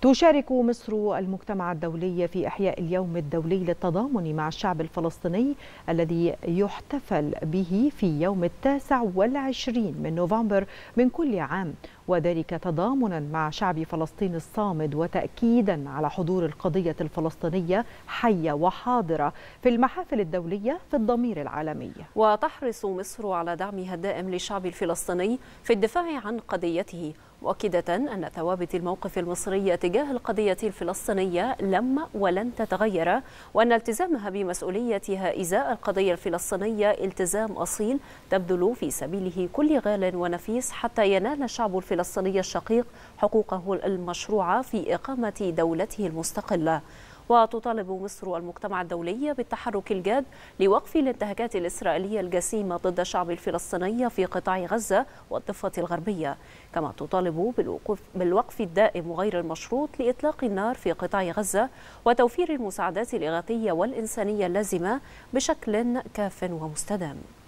تشارك مصر المجتمع الدولي في إحياء اليوم الدولي للتضامن مع الشعب الفلسطيني الذي يحتفل به في يوم 29 من نوفمبر من كل عام، وذلك تضامنا مع شعب فلسطين الصامد وتأكيدا على حضور القضية الفلسطينية حية وحاضرة في المحافل الدولية في الضمير العالمي. وتحرص مصر على دعمها الدائم للشعب الفلسطيني في الدفاع عن قضيته، مؤكدة أن ثوابت الموقف المصري تجاه القضية الفلسطينية لم ولن تتغير، وأن التزامها بمسؤوليتها إزاء القضية الفلسطينية التزام أصيل تبذل في سبيله كل غال ونفيس حتى ينال الشعب الفلسطيني الشقيق حقوقه المشروعة في إقامة دولته المستقلة. وتطالب مصر المجتمع الدولي بالتحرك الجاد لوقف الانتهاكات الإسرائيلية الجسيمة ضد الشعب الفلسطيني في قطاع غزة والضفة الغربية، كما تطالب بالوقف الدائم وغير المشروط لإطلاق النار في قطاع غزة وتوفير المساعدات الإغاثية والإنسانية اللازمة بشكل كاف ومستدام.